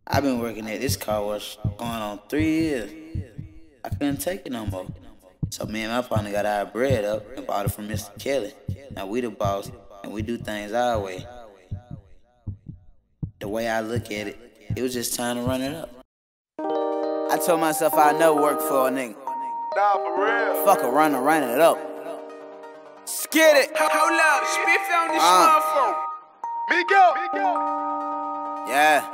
I've been working at this car wash going on 3 years. I couldn't take it no more. So me and my partner got our bread up and bought it from Mr. Kelly. Now we the boss and we do things our way. The way I look at it, it was just time to run it up. I told myself I'd never work for a nigga. Nah, for real. Fuck around and run it up. Skid it! Hold up, Spiff on this smartphone. Migo. Yeah.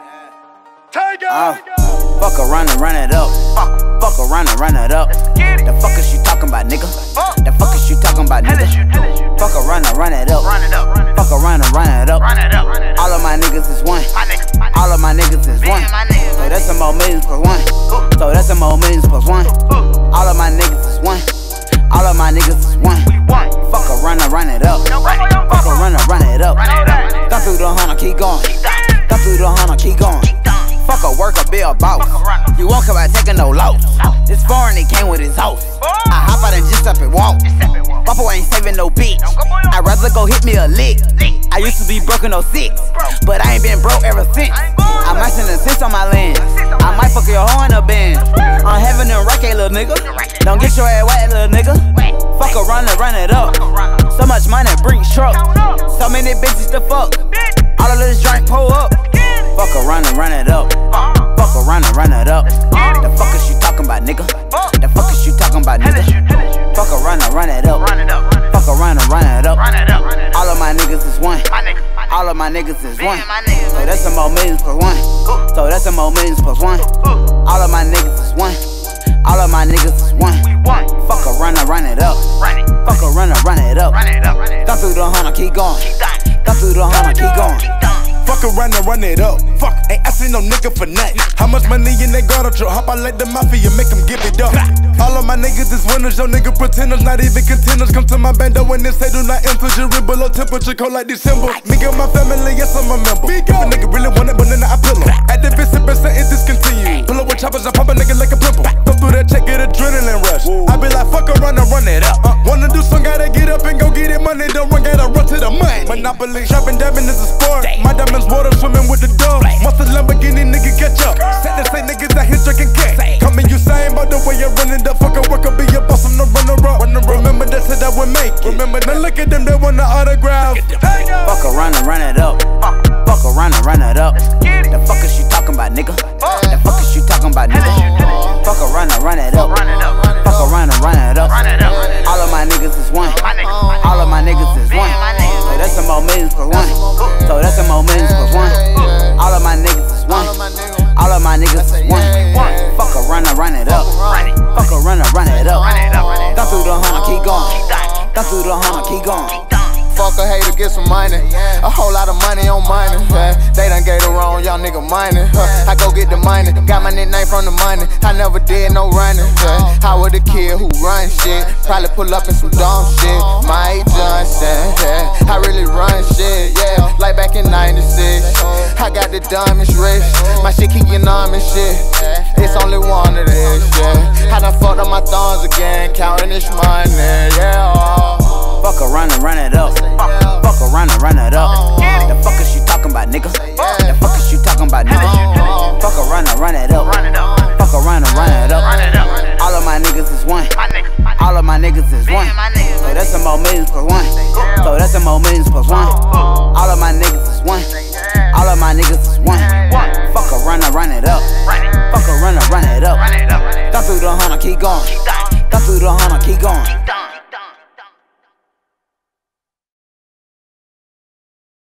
Tiger. Fuck around and run it up. Fuck around and run it up. The fuck is you talking about, nigga? The fuck is you talking about, nigga? Fuck around and run it up. Fuck around and run it up. All of my niggas is one. All of my niggas is one. So that's some more millions plus one. So that's some more millions plus one. All of my niggas is one. All of my niggas is one. Fuck around and run it up. Fuck around and run it up. Gun through the 100, keep going. Gun through the 100, keep going. Fuck a worker, be a boss. You won't come out taking no loss. This foreign, it came with his house. I hop out and just up and walk. Papa ain't saving no bitch. I'd rather go hit me a lick. I used to be broke in 06, but I ain't been broke ever since. I might send a sis on my land. I might fuck your hoe in a band. I'm having them racket, little nigga. Don't get your ass wet, little nigga. Fuck around and run it up. So much money, brings truck. So many bitches to fuck. All of this drink, pull up. Fuck around and run it up. Fuck around and run it up. The fuck is you talking about, nigga? The fuck is you talking about, nigga? Fuck around and run it up. Fuck around and run it up. All of my niggas is one. All of my niggas is one. So that's some more millions plus one. So that's some more millions plus one. All of my niggas is one. All of my niggas is one. Fuck around and run it up. Fuck around and run it up. Gun through the 100, keep going. Gun through the 100, keep going. Fuck around and run it up. Fuck, ain't asking no nigga for nothing. How much money in that guard truck? Hop out like the mafia, make them give it up. All of my niggas is winners, yo nigga pretenders, not even contenders. Come to my bando when they say do not enter, jury below temperature, cold like December. Me and my family, yes I'm a member. If a nigga really want it, but then I pill him. Activist and it discontinue. Pull up with choppers, I pop a nigga like a pimple. Go through that check, get adrenaline rush. I be like fuck around and run it up. Wanna do some, gotta get up and go get it money. Don't run, gotta run to the money. Monopoly, shopping, dabbing is a sport. My diamonds water, swimming with the dogs. Monster Lamborghini, nigga, catch up. Set the same niggas out here drinking cat. Come in, you saying about the way you're running the fuck work up, be your boss, I'm the runner up. Remember that said I would make it. Remember, now look at them, they want the autograph. Fuck around and run it up. Fuck around and run it up. The fuck is you talking about, nigga? The fuck is you talking about, nigga? Fuck around and run it up. Fuck around and run it up. All of my niggas is one. All of my niggas is one. So that's some more millions plus one. So that's some more millions plus one. All of my niggas is one. All of my niggas is one. Fuck around and run it up. Fuck around and run it up. Gun through the 100, keep going. Gun through the 100, keep going. Fuck a hater, get some money. A whole lot of money on money. They done gave the wrong young nigga money. I go get the money. Got my nickname from the money. I never did no running. I was the kid who run shit. Probably pull up in some dumb shit. Mike Johnson. I really run shit. Yeah, like back in '96. I got the diamonds rich. My shit keep getting on and shit. It's only one of this. Yeah, I done fucked up my thumbs again. Counting this money. Yeah. Fuck around and run it up. Fuck around and run it up. The fuck is you talking about, nigga? The fuck is you talking about, nigga? Fuck around and run it up. Fuck around and run it up. All of my niggas is one. All of my niggas is one. So that's some more millions plus one. So that's some more millions plus one. All of my niggas is one. All of my niggas is one. Fuck around and run it up. Fuck around and run it up. Gun through the 100, keep going. Gun through the 100, keep going.